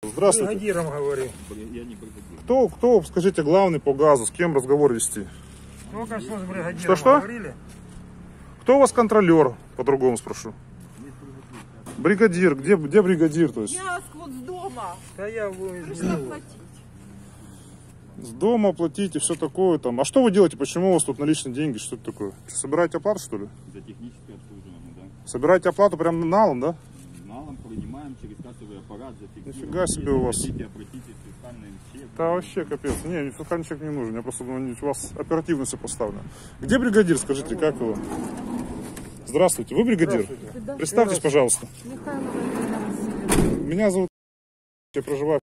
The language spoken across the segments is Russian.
Здравствуйте. Бригадиром говорю. Я не бригадир. Кто, скажите, главный по газу? С кем разговор вести? Только что с бригадиром Что? говорили. Кто у вас контролер? По-другому спрошу. Бригадир. Где бригадир? То есть? Я вот с дома. Да я Пришла платить. С дома платите, все такое там. А что вы делаете? Почему у вас тут наличные деньги? Что это такое? Собираете оплату, что ли? За техническое обслуживание, да. Собираете оплату прямо налом, да? Налом принимаем через кассовый аппарат, зафиксируем. Нифига себе у вас. Хотите, обратитесь в фискальный чек. Да вообще капец. Не, фискальный чек не нужен. Я просто думаю, у вас оперативно все поставлено. Где бригадир, скажите, как его? Здравствуйте. Вы бригадир? Здравствуйте. Представьтесь, пожалуйста. Михайлова Ирина Васильевна. Меня зовут... Я проживаю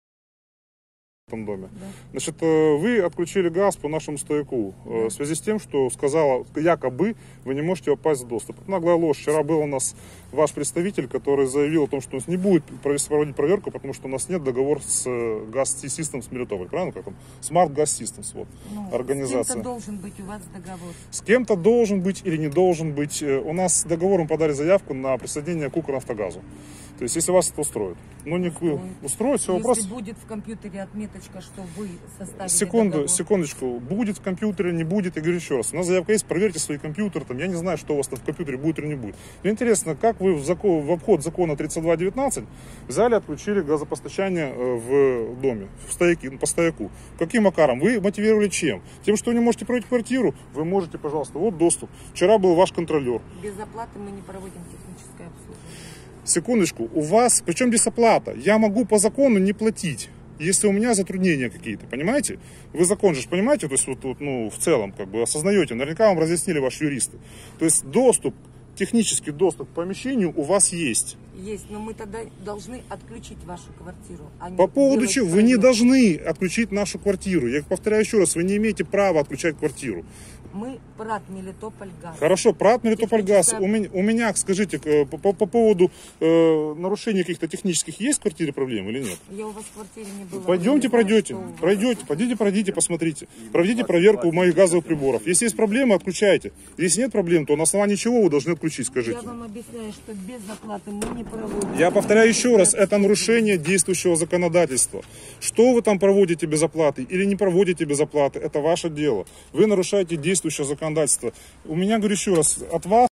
в этом доме. Да. Значит, вы отключили газ по нашему стояку в связи с тем, что сказала, якобы вы не можете попасть в доступ. Это наглая ложь. Вчера был у нас ваш представитель, который заявил о том, что он не будет проводить проверку, потому что у нас нет договора с Gas Systems Мелитополь. Правильно? Как там? Smart Gas Systems. Вот, организация. С кем-то должен быть у вас договор. С кем-то должен быть или не должен быть. У нас договор, мы подали заявку на присоединение к Укрнафтогазу. То есть, если вас это устроит. Ну, не устроит, все, вопрос. Если будет в компьютере отметочка, что вы составили договор. Секундочку. Будет в компьютере, не будет. Я говорю еще раз. У нас заявка есть, проверьте свои компьютеры. Там, я не знаю, что у вас там в компьютере будет или не будет. Мне интересно, как вы в обход закона 3219 взяли, отключили газопостачание в доме, по стояку. Каким макаром? Вы мотивировали чем? Тем, что вы не можете проверить квартиру, вы можете, пожалуйста, вот доступ. Вчера был ваш контролер. Без оплаты мы не проводим техническое обслуживание. Секундочку, у вас, причем без оплата, я могу по закону не платить, если у меня затруднения какие-то, понимаете? Вы закон же понимаете, то есть вот, ну, в целом, как бы осознаете, наверняка вам разъяснили ваши юристы. То есть доступ, технический доступ к помещению у вас есть. Есть, но мы тогда должны отключить вашу квартиру. А не По поводу делать чего? Вы не проверку. должны отключить нашу квартиру. Я повторяю еще раз, вы не имеете права отключать квартиру. Мы ПРАТ Мелитополь газ. Хорошо, ПРАТ Мелитополь газ. Техническая- У меня, скажите, по поводу нарушения каких-то технических есть в квартире проблемы или нет? Я у вас в квартире не была. Пойдемте, Я не знаю, пройдете, что у вас. пройдите, посмотрите. Проведите проверку моих газовых приборов. Если есть проблемы, отключайте. Если нет проблем, то на основании чего вы должны отключить, скажите? Я вам объясняю, что без оплаты мы не проводим. Я повторяю еще раз, это нарушение действующего законодательства. Что вы там проводите без оплаты или не проводите без оплаты, это ваше дело. Вы нарушаете действующее законодательство. У меня, говорю еще раз, от вас...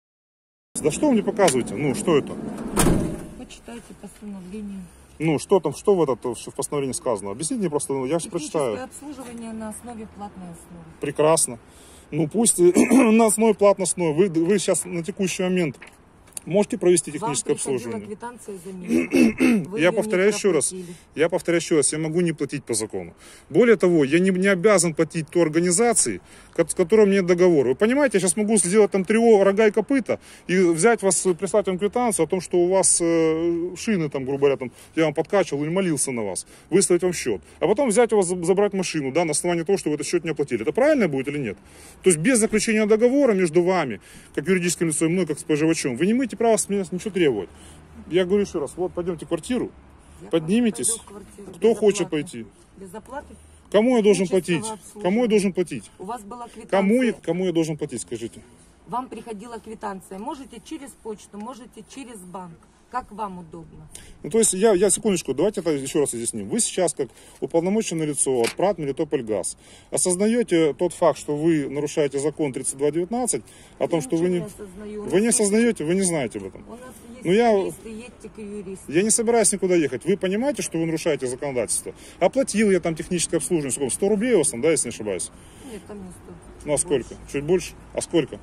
Да что вы мне показываете? Ну, что это? Почитайте постановление. Ну, что там, что в постановлении сказано? Объясните мне просто, я же прочитаю. Техническое обслуживание на основе платной основы. Прекрасно. Ну, пусть на основе платной основы. Вы сейчас на текущий момент можете провести техническое Вам приходила обслуживание? квитанция за месяц. Вы Я её повторяю не еще раз. проплатили. Я могу не платить по закону. Более того, я не обязан платить той организации, с которой мне договор. Вы понимаете, я сейчас могу сделать там 3 рога и копыта и взять вас, прислать вам квитанцию о том, что у вас шины, там, грубо говоря, там, я вам подкачивал или молился на вас, выставить вам счет. А потом взять у вас, забрать машину, да, на основании того, что вы этот счет не оплатили. Это правильно будет или нет? То есть без заключения договора между вами, как юридическим лицом, и мной, как споживачом, вы не имеете права с меня ничего требовать. Я говорю еще раз, вот пойдемте в квартиру, Я подниметесь. пойду в квартиру Кто без хочет оплаты. пойти? Без оплаты? Кому я должен Технического платить? обслуживания. Кому я должен платить? У вас была квитанция. Кому я должен платить, скажите? Вам приходила квитанция. Можете через почту, можете через банк. Как вам удобно. Ну, то есть, я секундочку, давайте это еще раз изъясним. Вы сейчас, как уполномоченное лицо от ПРАТ Мелитополь газ, осознаете тот факт, что вы нарушаете закон 3219, о том, что вы не осознаете, вы не знаете об этом. У нас есть Ну, я- юристы, едьте к юристу. Я не собираюсь никуда ехать. Вы понимаете, что вы нарушаете законодательство? Оплатил я там техническое обслуживание, сколько? 100 рублей у вас там, да, если не ошибаюсь? Нет, там не стоит. Ну, а сколько? Чуть больше? А сколько?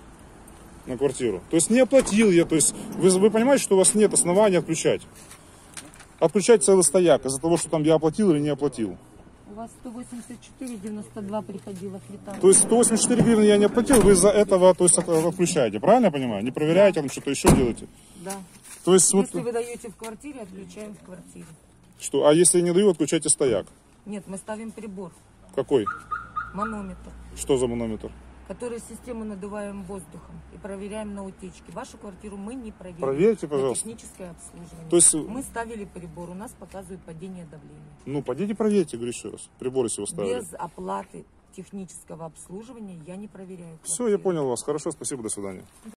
На квартиру. То есть не оплатил я, то есть вы понимаете, что у вас нет основания отключать. Отключать целый стояк из-за того, что там я оплатил или не оплатил. У вас 184,92 приходила квитанция. То есть 184 гривны я не оплатил, вы из-за этого, то есть, отключаете. Правильно я понимаю? Не проверяете, там что-то еще делаете. Да. То есть вот, Если вы даете в квартире, отключаем в квартире. что, а если я не даю, отключайте стояк. Нет, мы ставим прибор, Какой? манометр, Что за манометр? который систему надуваем воздухом и проверяем на утечке. Вашу квартиру мы не проверим. Проверьте, На пожалуйста. техническое обслуживание. То есть, Мы ставили прибор, у нас показывает падение давления. ну, пойдите проверьте, говорю еще раз. Приборы если вы ставили. Без оплаты технического обслуживания я не проверяю. Все, я понял вас. Хорошо, спасибо, до свидания.